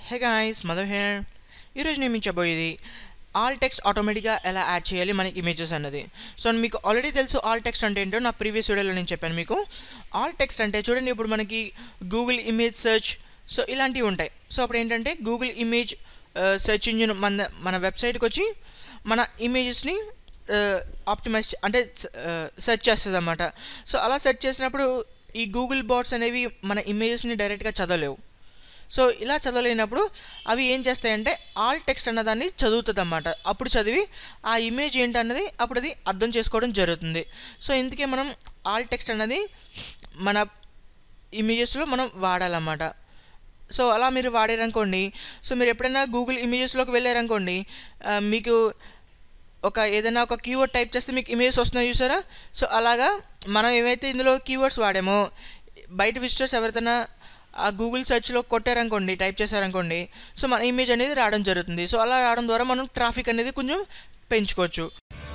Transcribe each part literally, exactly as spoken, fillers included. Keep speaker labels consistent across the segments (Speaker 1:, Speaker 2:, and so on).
Speaker 1: Hey guys, Madhav here. ఈరోజు నేను మీకు చెప్పబోయేది ఆల్ టెక్స్ట్ ఆటోమేటిక్గా ఎలా యాడ్ చేయాలి మనకి ఇమేజెస్ అన్నది. సో మీకు ఆల్రెడీ తెలుసు ఆల్ టెక్స్ట్ అంటే ఏంటో, నా ప్రీవియస్ వీడియోలో నేను చెప్పాను మీకు. ఆల్ టెక్స్ట్ అంటే చూడండి, ఇప్పుడు మనకి గూగుల్ ఇమేజ్ సెర్చ్ సో ఇలాంటివి ఉంటాయి. సో అప్పుడు ఏంటంటే గూగుల్ ఇమేజ్ సెర్చ్ ఇంజిన్ మన మన వెబ్సైట్కి వచ్చి మన ఇమేజెస్ని ఆప్టిమైజ్ అంటే సెర్చ్ చేస్తుంది అన్నమాట. సో అలా సెర్చ్ చేసినప్పుడు ఈ గూగుల్ బాట్స్ అనేవి మన ఇమేజెస్ని డైరెక్ట్గా చదవలేవు. సో ఇలా చదవలేనప్పుడు అవి ఏం చేస్తాయంటే ఆల్ టెక్స్ట్ అన్నదాన్ని చదువుతుంది అన్నమాట. అప్పుడు చదివి ఆ ఇమేజ్ ఏంటన్నది అప్పుడు అది అర్థం చేసుకోవడం జరుగుతుంది. సో ఇందుకే మనం ఆల్ టెక్స్ట్ అన్నది మన ఇమేజెస్లో మనం వాడాలన్నమాట. సో అలా మీరు వాడారనుకోండి, సో మీరు ఎప్పుడైనా గూగుల్ ఇమేజెస్లోకి వెళ్ళారనుకోండి, మీకు ఒక ఏదైనా ఒక కీవర్డ్ టైప్ చేస్తే మీకు ఇమేజెస్ వస్తున్నాయి చూసారా. సో అలాగా మనం ఏమైతే ఇందులో కీవర్డ్స్ వాడామో బయట విజిటర్స్ ఎవరికైనా ఆ గూగుల్ సెర్చ్లో కొట్టారనుకోండి, టైప్ చేశారనుకోండి, సో మన ఇమేజ్ అనేది రావడం జరుగుతుంది. సో అలా రావడం ద్వారా మనం ట్రాఫిక్ అనేది కొంచెం పెంచుకోవచ్చు.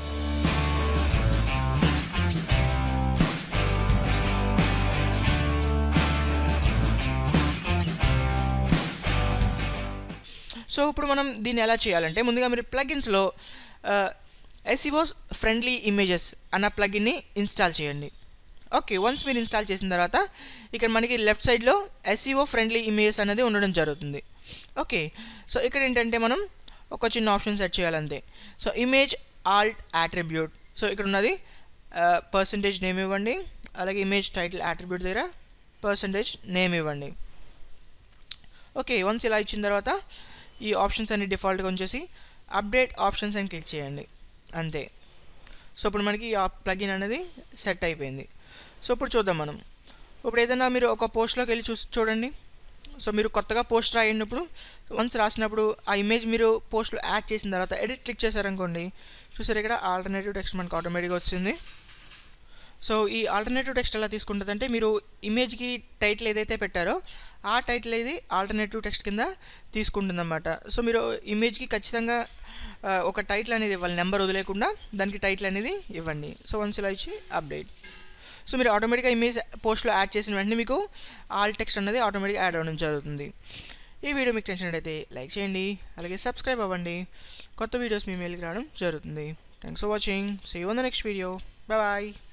Speaker 1: సో ఇప్పుడు మనం దీన్ని ఎలా చేయాలంటే, ముందుగా మీరు ప్లగిన్స్లో ఎస్ఈఓ ఫ్రెండ్లీ ఇమేజెస్ అన్న ప్లగిన్ని ఇన్స్టాల్ చేయండి. ఓకే, వన్స్ మీరు ఇన్స్టాల్ చేసిన తర్వాత ఇక్కడ మనకి లెఫ్ట్ సైడ్లో ఎస్ఈఓ ఫ్రెండ్లీ ఇమేజెస్ అనేది ఉండడం జరుగుతుంది. ఓకే, సో ఇక్కడ ఏంటంటే మనం ఒక చిన్న ఆప్షన్ సెట్ చేయాలంతే. So image alt attribute, so ఇక్కడ ఉన్నది పర్సంటేజ్ నేమ్ ఇవ్వండి, అలాగే ఇమేజ్ టైటిల్ యాట్రిబ్యూట్ దగ్గర పర్సంటేజ్ నేమ్ ఇవ్వండి. ఓకే, వన్స్ ఇలా ఇచ్చిన తర్వాత ఈ ఆప్షన్స్ అన్ని డిఫాల్ట్గా ఉంచేసి అప్డేట్ ఆప్షన్స్ అని క్లిక్ చేయండి, అంతే. సో ఇప్పుడు మనకి ఆ ప్లగిన్ అనేది సెట్ అయిపోయింది. సో ఇప్పుడు చూద్దాం మనం. ఇప్పుడు ఏదైనా మీరు ఒక పోస్ట్లోకి వెళ్ళి చూసి చూడండి. సో మీరు కొత్తగా పోస్ట్ రాయినప్పుడు వన్స్ రాసినప్పుడు ఆ ఇమేజ్ మీరు పోస్ట్లో యాడ్ చేసిన తర్వాత ఎడిట్ క్లిక్ చేశారనుకోండి, చూసారు ఇక్కడ ఆల్టర్నేటివ్ టెక్స్ట్ మనకు ఆటోమేటిక్గా వచ్చింది. సో ఈ ఆల్టర్నేటివ్ టెక్స్ట్ ఎలా తీసుకుంటుందంటే, మీరు ఇమేజ్కి టైటిల్ ఏదైతే పెట్టారో ఆ టైటిల్ ఏది ఆల్టర్నేటివ్ టెక్స్ట్ కింద తీసుకుంటుందన్నమాట. సో మీరు ఇమేజ్కి ఖచ్చితంగా ఒక టైటిల్ అనేది ఇవ్వాలి, నెంబర్ వదిలేకుండా దానికి టైటిల్ అనేది ఇవ్వండి. సో వన్స్ ఇలా ఇచ్చి అప్డేట్. సో మీరు ఆటోమేటిక్గా ఇమేజ్ పోస్ట్లో యాడ్ చేసిన వెంటనే మీకు ఆల్ టెక్స్ట్ అనేది ఆటోమేటిక్గా యాడ్ అవ్వడం జరుగుతుంది. ఈ వీడియో మీకు నచ్చినట్లయితే లైక్ చేయండి, అలాగే సబ్స్క్రైబ్ అవ్వండి. కొత్త వీడియోస్ మీ మెయిల్కి రావడం జరుగుతుంది. Thanks for watching. See you on the next video. Bye bye.